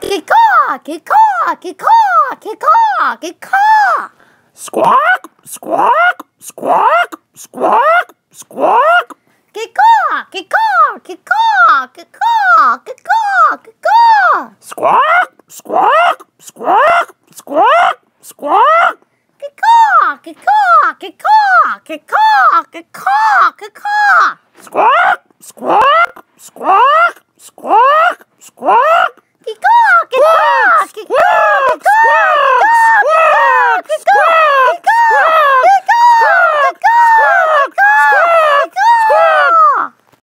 Caw, caw, caw, caw, caw. Squawk, squawk, squawk, squawk, squawk. Caw, caw, caw, caw, caw, caw. Squawk, squawk, squawk, squawk, squawk. Caw, caw, caw, caw, caw, caw. Squawk, squawk, squawk, squawk, squawk. Caw.